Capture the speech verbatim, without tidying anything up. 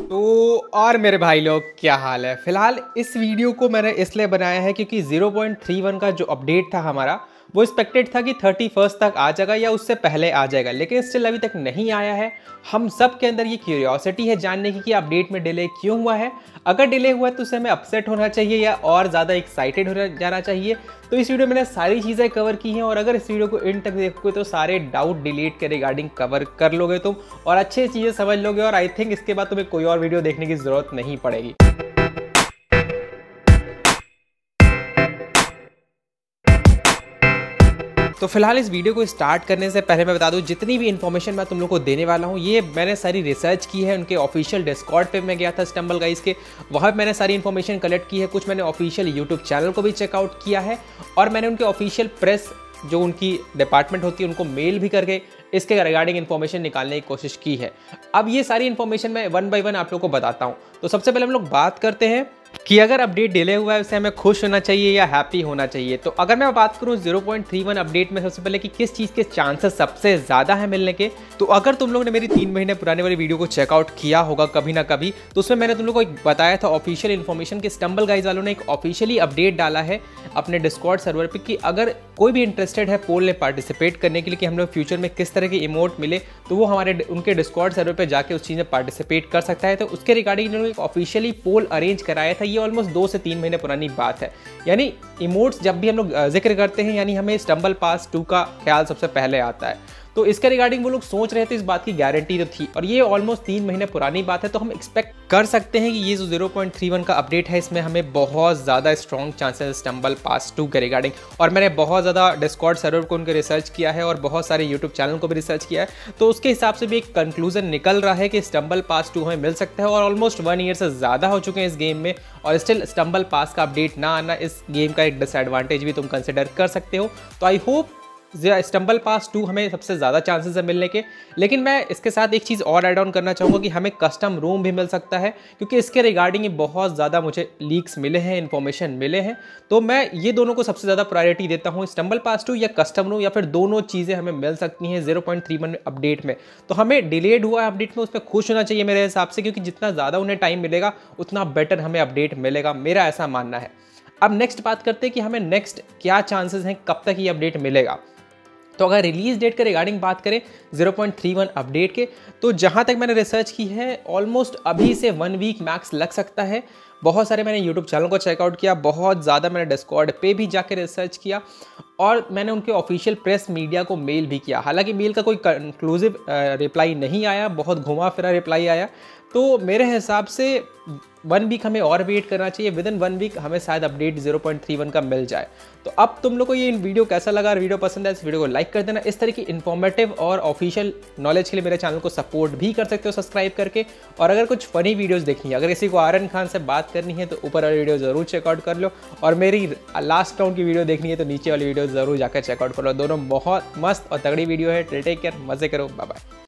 तो और मेरे भाई लोग क्या हाल है। फिलहाल इस वीडियो को मैंने इसलिए बनाया है क्योंकि ज़ीरो पॉइंट थ्री वन का जो अपडेट था हमारा वो एक्सपेक्टेड था कि थर्टी फर्स्ट तक आ जाएगा या उससे पहले आ जाएगा, लेकिन स्टिल अभी तक नहीं आया है। हम सब के अंदर ये क्यूरियोसिटी है जानने की कि अपडेट में डिले क्यों हुआ है। अगर डिले हुआ है तो उसे हमें अपसेट होना चाहिए या और ज़्यादा एक्साइटेड हो जाना चाहिए। तो इस वीडियो में मैंने सारी चीज़ें कवर की हैं और अगर इस वीडियो को इन तक देखोगे तो सारे डाउट डिलीट के रिगार्डिंग कवर कर लोगे तुम और अच्छी चीज़ें समझ लोगे और आई थिंक इसके बाद तुम्हें कोई और वीडियो देखने की ज़रूरत नहीं पड़ेगी। तो फिलहाल इस वीडियो को स्टार्ट करने से पहले मैं बता दूं, जितनी भी इन्फॉर्मेशन मैं तुम लोग को देने वाला हूं ये मैंने सारी रिसर्च की है। उनके ऑफिशियल डिस्कॉर्ड पे मैं गया था स्टम्बल गाइस के, वहाँ मैंने सारी इन्फॉर्मेशन कलेक्ट की है। कुछ मैंने ऑफिशियल यूट्यूब चैनल को भी चेकआउट किया है और मैंने उनके ऑफिशियल प्रेस जो उनकी डिपार्टमेंट होती है उनको मेल भी करके इसके रिगार्डिंग इन्फॉर्मेशन निकालने की कोशिश की है। अब ये सारी इन्फॉर्मेशन मैं वन बाय वन आप लोगों को बताता हूँ। तो सबसे पहले हम लोग बात करते हैं कि अगर अपडेट डिले हुआ है उससे हमें खुश होना चाहिए या हैप्पी होना चाहिए। तो अगर मैं बात करूं zero point three one update में सबसे पहले कि किस चीज़ के चांसेस सबसे ज़्यादा है मिलने के, तो अगर तुम लोग ने मेरी तीन महीने पुराने वाली वीडियो को चेकआउट किया होगा कभी ना कभी, तो उसमें मैंने तुम लोग को एक बताया था ऑफिशियल इन्फॉर्मेशन कि स्टम्बल गाइज वालों ने एक ऑफिशियली अपडेट डाला है अपने डिस्कॉर्ड सर्वर पर कि अगर कोई भी इंटरेस्टेड है पोल में पार्टिसिपेट करने के लिए कि हम लोग फ्यूचर में किस तरह के इमोट मिले तो वो हमारे उनके डिस्कॉर्ड सर्वर पर जाके उस चीज़ में पार्टिसिपेट कर सकता है। तो उसके रिगार्डिंग इन्होंने एक ऑफिशियली पोल अरेंज कराया था। ये ऑलमोस्ट दो से तीन महीने पुरानी बात है। यानी इमोट्स जब भी हम लोग जिक्र करते हैं यानी हमें स्टम्बल पास टू का ख्याल सबसे पहले आता है। तो इसके रिगार्डिंग वो लोग सोच रहे थे, इस बात की गारंटी तो थी और ये ऑलमोस्ट तीन महीने पुरानी बात है। तो हम एक्सपेक्ट कर सकते हैं कि ये जो ज़ीरो पॉइंट थ्री वन का अपडेट है इसमें हमें बहुत ज़्यादा strong chances Stumble pass two के रिगार्डिंग, और मैंने बहुत ज़्यादा डिस्कॉर्ड सर्वर को उनके रिसर्च किया है और बहुत सारे यूट्यूब चैनल को भी रिसर्च किया है। तो उसके हिसाब से भी एक कंक्लूजन निकल रहा है कि स्टम्बल पास टू हमें मिल सकता है और ऑलमोस्ट वन ईयर से ज़्यादा हो चुके हैं इस गेम में और स्टिल स्टम्बल पास का अपडेट ना आना इस गेम का एक डिसएडवांटेज भी तुम कंसिडर कर सकते हो। तो I hope Stumble pass two हमें सबसे ज़्यादा चांसेस है मिलने के। लेकिन मैं इसके साथ एक चीज़ और ऐड ऑन करना चाहूँगा कि हमें कस्टम रूम भी मिल सकता है क्योंकि इसके रिगार्डिंग बहुत ज़्यादा मुझे लीक्स मिले हैं, इन्फॉर्मेशन मिले हैं। तो मैं ये दोनों को सबसे ज़्यादा प्रायोरिटी देता हूँ, स्टम्बल पास टू या कस्टम रूम, या फिर दोनों चीज़ें हमें मिल सकती हैं zero point three one update में। तो हमें डिलेड हुआ अपडेट में उस पर खुश होना चाहिए मेरे हिसाब से, क्योंकि जितना ज़्यादा उन्हें टाइम मिलेगा उतना बेटर हमें अपडेट मिलेगा, मेरा ऐसा मानना है। अब नेक्स्ट बात करते हैं कि हमें नेक्स्ट क्या चांसेस हैं, कब तक ये अपडेट मिलेगा। तो अगर रिलीज डेट के रिगार्डिंग बात करें zero point three one update के, तो जहां तक मैंने रिसर्च की है ऑलमोस्ट अभी से वन वीक मैक्स लग सकता है। बहुत सारे मैंने यूट्यूब चैनल को चेकआउट किया, बहुत ज़्यादा मैंने डिस्कॉर्ड पे भी जाके रिसर्च किया और मैंने उनके ऑफिशियल प्रेस मीडिया को मेल भी किया। हालांकि मेल का कोई कंक्लूसिव रिप्लाई नहीं आया, बहुत घुमा फिरा रिप्लाई आया। तो मेरे हिसाब से वन वीक हमें और वेट करना चाहिए। विद इन वन वीक हमें शायद update zero point three one का मिल जाए। तो अब तुम लोग को ये वीडियो कैसा लगा? वीडियो पसंद है इस वीडियो को लाइक कर देना। इस तरह की इन्फॉर्मेटिव और ऑफिशियल नॉलेज के लिए मेरे चैनल को सपोर्ट भी कर सकते हो सब्सक्राइब करके। और अगर कुछ फनी वीडियोस देखनी है, अगर किसी को आर्यन खान से बात करनी है तो ऊपर वाली वीडियो जरूर चेकआउट कर लो, और मेरी लास्ट राउंड की वीडियो देखनी है तो नीचे वाली वीडियो जरूर जाकर चेकआउट कर लो। दोनों बहुत मस्त और तगड़ी वीडियो है। टेक केयर, मजे करो, बाय बाय।